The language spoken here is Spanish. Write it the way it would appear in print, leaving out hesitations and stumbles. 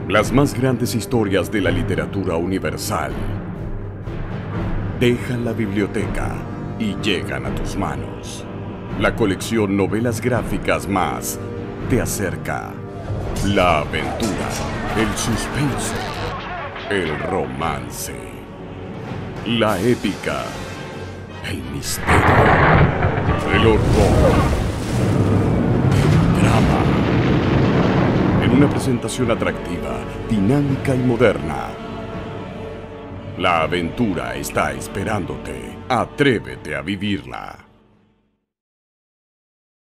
Las más grandes historias de la literatura universal dejan la biblioteca y llegan a tus manos. La colección Novelas Gráficas Más te acerca la aventura, el suspenso, el romance, la épica, el misterio, el horror, el drama. En una presentación atractiva, dinámica y moderna. La aventura está esperándote. Atrévete a vivirla.